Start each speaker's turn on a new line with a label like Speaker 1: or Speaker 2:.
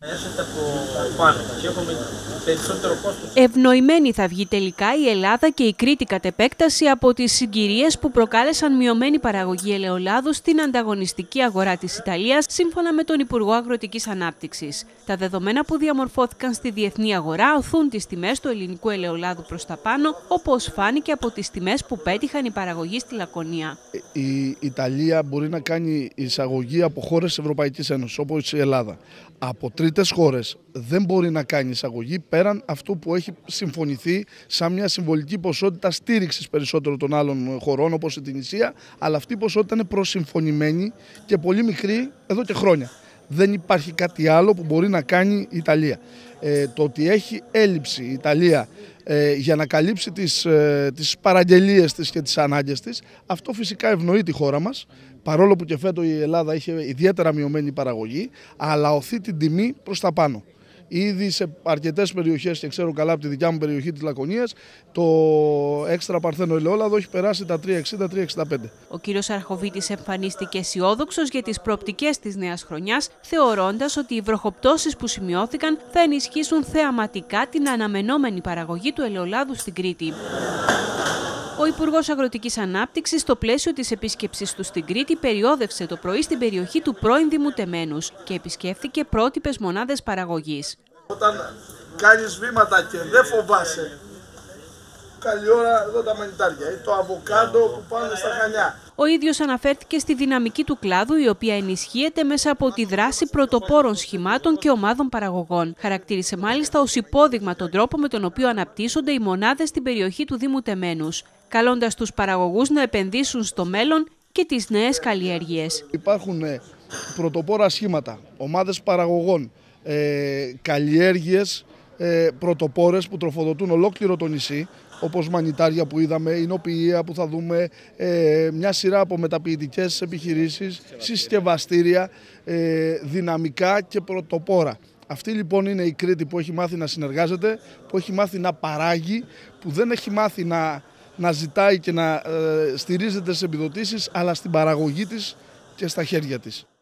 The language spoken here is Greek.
Speaker 1: Έρχεται από πάνω και έχουμε περισσότερο κόστος.
Speaker 2: Ευνοημένη θα βγει τελικά η Ελλάδα και η Κρήτη κατ' επέκταση από τις συγκυρίες που προκάλεσαν μειωμένη παραγωγή ελαιολάδου στην ανταγωνιστική αγορά της Ιταλίας, σύμφωνα με τον Υπουργό Αγροτικής Ανάπτυξης. Τα δεδομένα που διαμορφώθηκαν στη διεθνή αγορά οθούν τις τιμές του ελληνικού ελαιολάδου προς τα πάνω, όπως φάνηκε από τις τιμές που πέτυχαν οι παραγωγοί στη Λακωνία.
Speaker 3: Η Ιταλία μπορεί να κάνει εισαγωγή από χώρες της Ευρωπαϊκής Ένωσης, όπως η Ελλάδα. Από τρίτες χώρες δεν μπορεί να κάνει εισαγωγή πέραν αυτού που έχει συμφωνηθεί σαν μια συμβολική ποσότητα στήριξης περισσότερο των άλλων χωρών, όπως η Τινησία, αλλά αυτή η ποσότητα είναι προσυμφωνημένη και πολύ μικρή εδώ και χρόνια. Δεν υπάρχει κάτι άλλο που μπορεί να κάνει η Ιταλία. Το ότι έχει έλλειψη η Ιταλία για να καλύψει τις παραγγελίες της και τις ανάγκες της, αυτό φυσικά ευνοεί τη χώρα μας, παρόλο που και φέτος η Ελλάδα είχε ιδιαίτερα μειωμένη παραγωγή, αλλά οθεί την τιμή προς τα πάνω. Ήδη σε αρκετές περιοχές, και ξέρω καλά από τη δικιά μου περιοχή της Λακωνίας, το έξτρα παρθένο ελαιόλαδο έχει περάσει τα 3,60-3,65.
Speaker 2: Ο κύριος Αρχοβίτης εμφανίστηκε αισιόδοξος για τις προοπτικές της νέας χρονιάς, θεωρώντας ότι οι βροχοπτώσεις που σημειώθηκαν θα ενισχύσουν θεαματικά την αναμενόμενη παραγωγή του ελαιολάδου στην Κρήτη. Ο Υπουργός Αγροτικής Ανάπτυξης, στο πλαίσιο της επίσκεψης του στην Κρήτη, περιόδευσε το πρωί στην περιοχή του πρώην Δήμου Τεμένους και επισκέφθηκε πρότυπες μονάδες παραγωγής.
Speaker 4: Όταν κάνεις βήματα και δεν φοβάσαι, καλή ώρα εδώ τα μανιτάρια ή το αβοκάντο που πάνε στα Χανιά.
Speaker 2: Ο ίδιος αναφέρθηκε στη δυναμική του κλάδου, η οποία ενισχύεται μέσα από τη δράση πρωτοπόρων σχημάτων και ομάδων παραγωγών. Χαρακτήρισε μάλιστα ως υπόδειγμα τον τρόπο με τον οποίο αναπτύσσονται οι μονάδες στην περιοχή του Δήμου Τεμένους, καλώντας τους παραγωγούς να επενδύσουν στο μέλλον και τις νέες καλλιέργειες.
Speaker 3: Υπάρχουν πρωτοπόρα σχήματα, ομάδες παραγωγών, καλλιέργειες πρωτοπόρες που τροφοδοτούν ολόκληρο το νησί, όπως μανιτάρια που είδαμε, εινοποιεία που θα δούμε, μια σειρά από μεταποιητικές επιχειρήσεις, συσκευαστήρια, δυναμικά και πρωτοπόρα. Αυτή λοιπόν είναι η Κρήτη που έχει μάθει να συνεργάζεται, που έχει μάθει να παράγει, που δεν έχει μάθει να ζητάει και να στηρίζεται σε επιδοτήσεις, αλλά στην παραγωγή της και στα χέρια της.